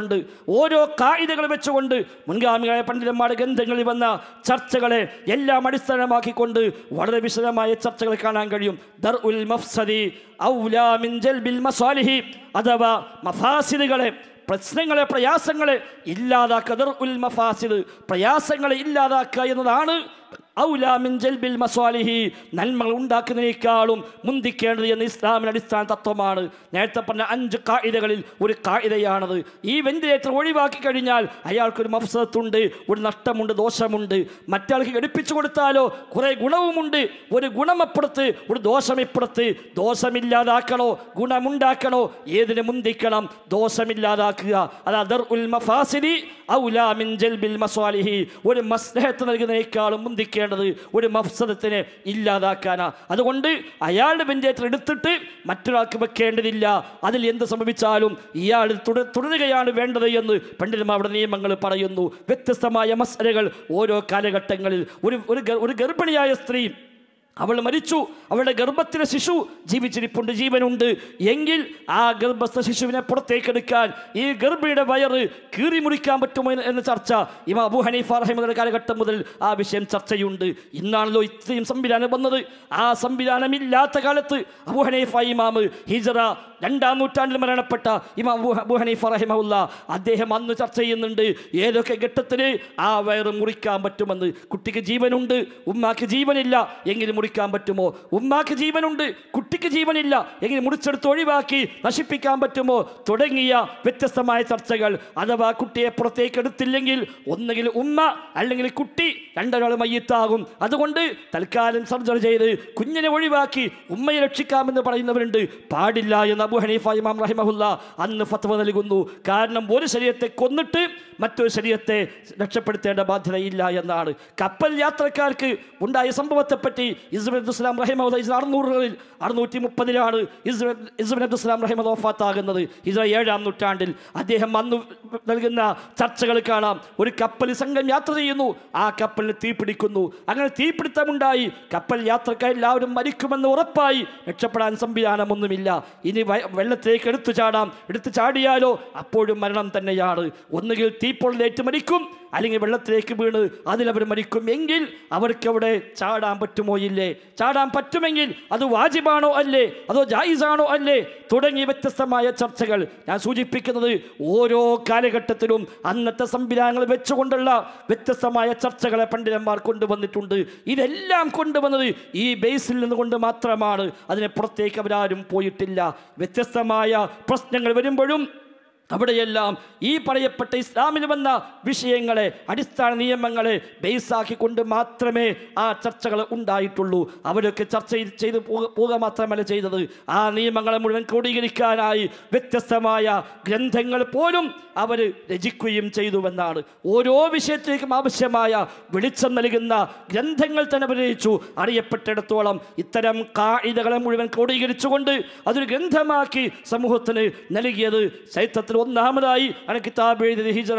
വെച്ചുകൊണ്ട് മുൻഗാമികളായ പണ്ഡിതന്മാരുടെ ഗ്രന്ഥങ്ങളിൽ വന്ന ചർച്ചകളെ എല്ലാം അടിസ്ഥാനമാക്കിക്കൊണ്ട് വളരെ വിശദമായ ചർച്ചകൾ കാണാൻ കഴിയും. ദർഉൽ മഫ്സദി ഔലാ മിൻ ജൽബിൽ മസാലിഹി, അഥവാ മഫാസിദുകളെ, പ്രശ്നങ്ങളെ, പ്രയാസങ്ങളെ ഇല്ലാതാക്കുക. ദർഉൽ മഫാസിദ്, പ്രയാസങ്ങളെ ഇല്ലാതാക്കുക എന്നതാണ് ഔലാ മിൻ ജൽബിൽ മസാലിഹി, നന്മകൾ ഉണ്ടാക്കുന്നതിനേക്കാളും മുന്തിക്കേണ്ടത് എന്ന ഇസ്ലാമിൻ്റെ അടിസ്ഥാന തത്വമാണ്. നേരത്തെ പറഞ്ഞ 5 കായികകളിൽ ഒരു കായികയാണത്. ഈ വെന്റിലേറ്റർ ഒഴിവാക്കി കഴിഞ്ഞാൽ അയാൾക്കൊരു മഫ്സദത്തുണ്ട്, ഒരു നഷ്ടമുണ്ട്, ദോഷമുണ്ട്. മറ്റാൾക്ക് ഘടിപ്പിച്ചു കൊടുത്താലോ കുറേ ഗുണവുമുണ്ട്. ഒരു ഗുണമപ്പുറത്ത് ഒരു ദോഷമിപ്പുറത്ത്. ദോഷമില്ലാതാക്കണോ ഗുണമുണ്ടാക്കണോ? ഏതിനെ മുന്തിക്കണം? ദോഷമില്ലാതാക്കുക. അതാ ദർഉൽ മഫാസിദി ഔലാ മിൻ ജൽബിൽ മസാലിഹി, ഒരു മസ്ലഹത്ത് നൽകുന്നതിനേക്കാളും മുന്തിക്കേണ്ടത് ഒരു മഫ്സദത്തിനെ ഇല്ലാതാക്കാനാ. അതുകൊണ്ട് അയാളുടെ വെന്റിലേറ്റർ എടുത്തിട്ട് മറ്റൊരാൾക്ക് വെക്കേണ്ടതില്ല. അതിൽ എന്ത് സംഭവിച്ചാലും ഇയാൾ തുടരുകയാണ് വേണ്ടത് എന്ന് പണ്ഡിതന്മാരുടെ നിയമങ്ങൾ പറയുന്നു. വ്യത്യസ്തമായ മസ്അലകൾ ഓരോ കാലഘട്ടങ്ങളിൽ. ഒരു ഗർഭിണിയായ സ്ത്രീ, അവൾ മരിച്ചു, അവളുടെ ഗർഭത്തിലെ ശിശു ജീവിച്ചിരിപ്പുണ്ട്, ജീവനുണ്ട് എങ്കിൽ ആ ഗർഭസ്ഥ ശിശുവിനെ പുറത്തേക്കെടുക്കാൻ ഈ ഗർഭിണിയുടെ വയറ് കീറി മുറിക്കാൻ പറ്റുമോ എന്ന ചർച്ച ഇമാം അബൂ ഹനീഫ റഹിമഹുല്ലാഹി കാലഘട്ടം മുതൽ ആ വിഷയം ചർച്ചയുണ്ട്. ഇന്നാണല്ലോ ഇത്രയും സംവിധാനം വന്നത്. ആ സംവിധാനമില്ലാത്ത കാലത്ത് അബൂ ഹനീഫ ഇമാം ഹിജ്റ 2-ാം നൂറ്റാണ്ടിൽ മരണപ്പെട്ട ഇമാം അബൂ ഹനീഫ റഹിമഹുല്ലാഹ്, അദ്ദേഹം അന്ന് ചർച്ച ചെയ്യുന്നുണ്ട് ഏതൊക്കെ ഘട്ടത്തിൽ ആ വയറ് മുറിക്കാൻ പറ്റുമെന്ന്. കുട്ടിക്ക് ജീവനുണ്ട്, ഉമ്മാക്ക് ജീവനില്ല എങ്കിൽ മുറിക്കാൻ പറ്റുമോ? ഉമ്മാക്ക് ജീവനുണ്ട്, കുട്ടിക്ക് ജീവനില്ല എങ്കിൽ മുറിച്ചെടുത്ത് ഒഴിവാക്കി നശിപ്പിക്കാൻ പറ്റുമോ? തുടങ്ങിയ വ്യത്യസ്തമായ ചർച്ചകൾ. അഥവാ കുട്ടിയെ പുറത്തേക്ക് എടുത്തില്ലെങ്കിൽ ഒന്നുകിൽ ഉമ്മ അല്ലെങ്കിൽ കുട്ടി, രണ്ടൊരാൾ മയ്യിത്താകും. അതുകൊണ്ട് തൽക്കാലം സർജറി ചെയ്ത് കുഞ്ഞിനെ ഒഴിവാക്കി ഉമ്മയെ രക്ഷിക്കാമെന്ന് പറയുന്നവരുണ്ട്. പാടില്ല എന്ന് അബൂ ഹനീഫ ഇമാം റഹിമഹുല്ലാഹ് അന്ന് ഫത്വ നൽകുന്നു. കാരണം ഒരു ശരീരത്തെ കൊന്നിട്ട് മറ്റൊരു ശരീരത്തെ രക്ഷപ്പെടുത്തേണ്ട ബാധ്യതയില്ല എന്നാണ്. കപ്പൽ യാത്രക്കാർക്ക് ഉണ്ടായ സംഭവത്തെപ്പറ്റി ഇസ്ബിൻ അബ്ദുസ്സലാം റഹിമഹുല്ലാഹ് 600-കളിൽ 630-ലാണ് ഇസ്ബിൻ അബ്ദുസ്സലാം റഹിമഹുല്ലാഹ് വഫാത്താകുന്നത്. 7-ാം നൂറ്റാണ്ടിൽ. അദ്ദേഹം അന്ന് നൽകുന്ന ചർച്ചകൾ കാണാം. ഒരു കപ്പൽ സംഘം യാത്ര ചെയ്യുന്നു, ആ കപ്പലിന് തീപിടിക്കുന്നു. അങ്ങനെ തീപിടുത്തമുണ്ടായി, കപ്പൽ യാത്രക്കാരെല്ലാവരും മരിക്കുമെന്ന് ഉറപ്പായി. രക്ഷപ്പെടാൻ സംവിധാനമൊന്നുമില്ല. ഇനി വെള്ളത്തിലേക്ക് എടുത്തു ചാടിയാലോ അപ്പോഴും മരണം തന്നെയാണ്. ഒന്നുകിൽ തീപ്പൊള്ളലേറ്റ് മരിക്കും, അല്ലെങ്കിൽ വെള്ളത്തിലേക്ക് വീണ് അതിലവർ മരിക്കും. എങ്കിൽ അവർക്കവിടെ ചാടാൻ പറ്റുമോ? ഇല്ലേ. ചാടാൻ പറ്റുമെങ്കിൽ അത് വാജിബാണോ അല്ലേ, അതോ ജായിസാണോ അല്ലേ, തുടങ്ങിയ വ്യത്യസ്തമായ ചർച്ചകൾ. ഞാൻ സൂചിപ്പിക്കുന്നത് ഓരോ കാലഘട്ടത്തിലും അന്നത്തെ സംവിധാനങ്ങൾ വെച്ചുകൊണ്ടുള്ള വ്യത്യസ്തമായ ചർച്ചകളെ പണ്ഡിതന്മാർ കൊണ്ടുവന്നിട്ടുണ്ട്. ഇതെല്ലാം കൊണ്ടുവന്നത് ഈ ബേസിൽ നിന്നുകൊണ്ട് മാത്രമാണ്. അതിനെ പുറത്തേക്ക് അവരാരും പോയിട്ടില്ല. വ്യത്യസ്തമായ പ്രശ്നങ്ങൾ വരുമ്പോഴും അവിടെയെല്ലാം ഈ പറയപ്പെട്ട ഇസ്ലാമിൽ വന്ന വിഷയങ്ങളെ, അടിസ്ഥാന നിയമങ്ങളെ ബേസാക്കിക്കൊണ്ട് മാത്രമേ ആ ചർച്ചകൾ ഉണ്ടായിട്ടുള്ളൂ. അവരൊക്കെ ചർച്ച ചെയ്ത് പോവുക മാത്രമല്ല ചെയ്തത്, ആ നിയമങ്ങളെ മുഴുവൻ ക്രോഡീകരിക്കാനായി വ്യത്യസ്തമായ ഗ്രന്ഥങ്ങൾ പോലും അവർ രചിക്കുകയും ചെയ്തുവെന്നാണ്. ഓരോ വിഷയത്തിലേക്കും ആവശ്യമായ വെളിച്ചം നൽകുന്ന ഗ്രന്ഥങ്ങൾ തന്നെ അവർ രചിച്ചു. അറിയപ്പെട്ടിടത്തോളം ഇത്തരം കായികകളെ മുഴുവൻ ക്രോഡീകരിച്ചുകൊണ്ട് അതൊരു ഗ്രന്ഥമാക്കി സമൂഹത്തിന് നൽകിയത് ചരിത്രത്തിൽ ഒന്നാമതായി കിതാബ് എഴുതിയത് ഹിജ്റ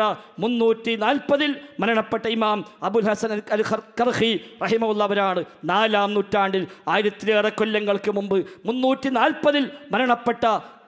340 മരണപ്പെട്ട ഇമാം അബുൽ ഹസൻ അൽ കർഖി റഹിമഹുല്ലാഹ് അവരാണ്. 4-ാം നൂറ്റാണ്ടിൽ 1000-ലേറെ കൊല്ലങ്ങൾക്ക് മുമ്പ് 340 മരണപ്പെട്ട ഇമാം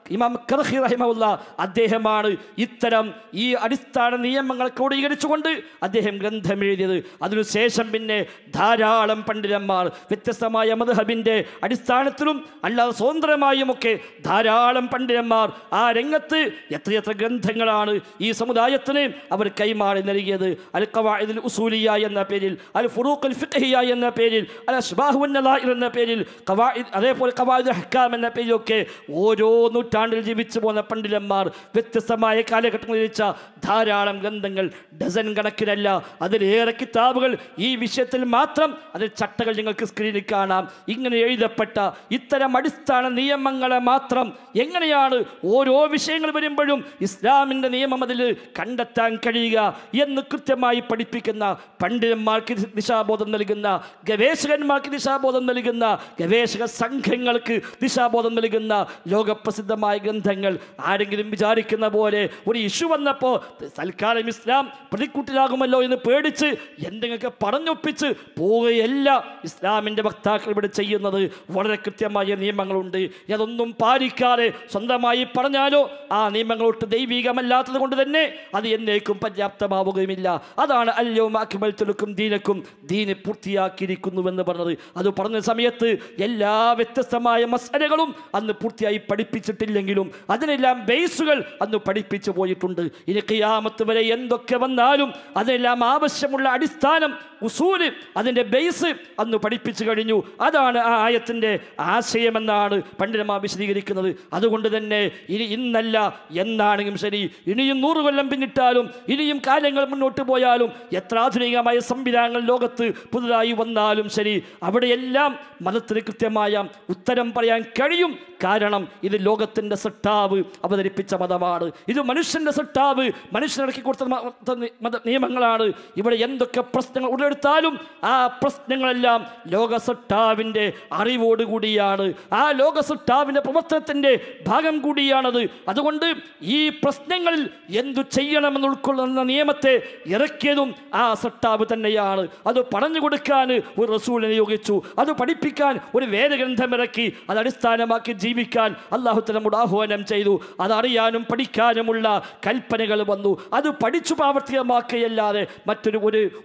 കർഹി റഹിമഹുല്ലാ അദ്ദേഹമാണ് ഇത്തരം ഈ അടിസ്ഥാന നിയമങ്ങൾ ക്രോഡീകരിച്ചുകൊണ്ട് അദ്ദേഹം ഗ്രന്ഥം എഴുതിയത്. അതിനുശേഷം പിന്നെ ധാരാളം പണ്ഡിതന്മാർ വ്യത്യസ്തമായ മദ്ഹബിൻ്റെ അടിസ്ഥാനത്തിലും അല്ലാതെ സ്വതന്ത്രമായുമൊക്കെ ധാരാളം പണ്ഡിതന്മാർ ആ രംഗത്ത് എത്രയെത്ര ഗ്രന്ഥങ്ങളാണ് ഈ സമുദായത്തിന് അവർ കൈമാറി നൽകിയത്. അൽ ഖവാഇദുൽ ഉസൂലിയ എന്ന പേരിൽ, അൽ ഫുറൂഖുൽ ഫിഖ്ഹിയ എന്ന പേരിൽ, അൽ അശ്ബാഹു വൻ നളായിർ എന്ന പേരിൽ, അതേപോലെ ഖവാഇദുൽ അഹ്കാം എന്ന പേരിലൊക്കെ ഓരോ നൂറ്റാണ്ടിൽ ജീവിച്ചു പോകുന്ന പണ്ഡിതന്മാർ വ്യത്യസ്തമായ കാലഘട്ടങ്ങളിൽ രചിച്ച ധാരാളം ഗ്രന്ഥങ്ങൾ, ഡസൻ കണക്കിനല്ല, അതിലേറെ കിതാബുകൾ ഈ വിഷയത്തിൽ മാത്രം. അതിൽ ചട്ടകൾ നിങ്ങൾക്ക് സ്ക്രീനിൽ കാണാം. ഇങ്ങനെ എഴുതപ്പെട്ട ഇത്തരം അടിസ്ഥാന നിയമങ്ങളെ മാത്രം എങ്ങനെയാണ് ഓരോ വിഷയങ്ങൾ വരുമ്പോഴും ഇസ്ലാമിൻ്റെ നിയമം അതിൽ കണ്ടെത്താൻ കഴിയുക എന്ന് കൃത്യമായി പഠിപ്പിക്കുന്ന പണ്ഡിതന്മാർക്ക് ദിശാബോധം നൽകുന്ന, ഗവേഷകന്മാർക്ക് ദിശാബോധം നൽകുന്ന, ഗവേഷക സംഘങ്ങൾക്ക് ദിശാബോധം നൽകുന്ന ലോകപ്രസിദ്ധമായ ഗ്രന്ഥങ്ങൾ. ആരെങ്കിലും വിചാരിക്കുന്ന പോലെ ഒരു ഇഷ്യൂ വന്നപ്പോൾ തൽക്കാലം ഇസ്ലാം പ്രതിക്കൂട്ടിലാകുമല്ലോ എന്ന് പേടിച്ച് എന്തെങ്കിലുമൊക്കെ പറഞ്ഞൊപ്പിച്ച് പോവുകയല്ല ഇസ്ലാമിൻ്റെ വക്താക്കൾ ഇവിടെ ചെയ്യുന്നത്. വളരെ കൃത്യമായ നിയമങ്ങളുണ്ട്. അതൊന്നും പാലിക്കാതെ സ്വന്തമായി പറഞ്ഞാലോ ആ നിയമങ്ങളൊട്ട് ദൈവികമല്ലാത്തത് കൊണ്ട് തന്നെ അത് എന്നേക്കും പര്യാപ്തമാവുകയുമില്ല. അതാണ് അൽയൗമ അക്മൽതു ലക്കും ദീനക്കും, ദീന് പൂർത്തിയാക്കിയിരിക്കുന്നുവെന്ന് പറഞ്ഞത്. അത് പറഞ്ഞ സമയത്ത് എല്ലാ വ്യത്യസ്തമായ മസ്അലകളും അന്ന് പൂർത്തിയായി പഠിപ്പിച്ചിട്ടില്ലെങ്കിലും അതിനെല്ലാം ബേസുകൾ അന്ന് പഠിപ്പിച്ചു പോയിട്ടുണ്ട്. ഇനി ഖിയാമത്ത് വരെ എന്തൊക്കെ വന്നാലും അതിനെല്ലാം ആവശ്യമുള്ള അടിസ്ഥാനം, ഉസൂല്, അതിൻ്റെ ബേസ് അന്ന് പഠിപ്പിച്ചു കഴിഞ്ഞു. അതാണ് ആ ആയത്തിൻ്റെ ആശയമെന്നാണ് പണ്ഡിതന്മാർ വിശദീകരിക്കുന്നത്. അതുകൊണ്ട് തന്നെ ഇനി ഇന്നല്ല എന്നാണെങ്കിലും ശരി, ഇനിയും 100 കൊല്ലം പിന്നിട്ടാലും ഇനിയും കാലങ്ങൾ മുന്നോട്ട് പോയാലും എത്ര ആധുനികമായ സംവിധാനങ്ങൾ ലോകത്ത് പുതുതായി വന്നാലും ശരി, അവിടെയെല്ലാം മതത്തിന് കൃത്യമായ ഉത്തരം പറയാൻ കഴിയും. കാരണം ഇത് ലോകത്തിൻ്റെ സൃഷ്ടാവ് അവതരിപ്പിച്ച മതമാണ്. ഇത് മനുഷ്യൻ്റെ സൃഷ്ടാവ് മനുഷ്യനിറക്കി കൊടുത്ത നിയമങ്ങളാണ്. ഇവിടെ എന്തൊക്കെ പ്രശ്നങ്ങൾ ഉടലെടുത്താലും ആ പ്രശ്നങ്ങളെല്ലാം ലോക സൃഷ്ടാവിൻ്റെ അറിവോടുകൂടിയാണ്. ആ ലോക സൃഷ്ടാവിൻ്റെ പ്രവർത്തനത്തിൻ്റെ ഭാഗം കൂടിയാണത്. അതുകൊണ്ട് ഈ പ്രശ്നങ്ങളിൽ എന്തു ചെയ്യണമെന്ന് ഉൾക്കൊള്ളുന്ന നിയമത്തെ ഇറക്കിയതും ആ സൃഷ്ടാവ് തന്നെയാണ്. അത് പറഞ്ഞു കൊടുക്കാൻ ഒരു റസൂലിനെ നിയോഗിച്ചു, അത് പഠിപ്പിക്കാൻ ഒരു വേദഗ്രന്ഥം ഇറക്കി, അത് അടിസ്ഥാനമാക്കി ജീവിക്കാൻ അല്ലാഹു തആല നമ്മോട് ആഹ്വാനം ചെയ്തു. അതറിയാനും പഠിക്കാനുമുള്ള കൽപ്പനകൾ വന്നു. അത് പഠിച്ചു പ്രാവർത്തികമാക്കുകയല്ലാതെ മറ്റൊരു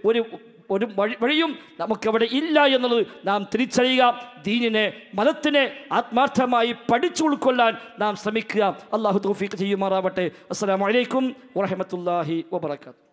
ഒരു വഴിയും നമുക്കവിടെ ഇല്ല എന്നുള്ളത് നാം തിരിച്ചറിയുക. ദീനിനെ, മതത്തിനെ ആത്മാർത്ഥമായി പഠിച്ചു ഉൾക്കൊള്ളാൻ നാം ശ്രമിക്കുക. അല്ലാഹു തൗഫീഖ് ചെയ്യുമാറാവട്ടെ. അസ്സലാമു അലൈക്കും വറഹ്മത്തുള്ളാഹി വബറകാതുഹു.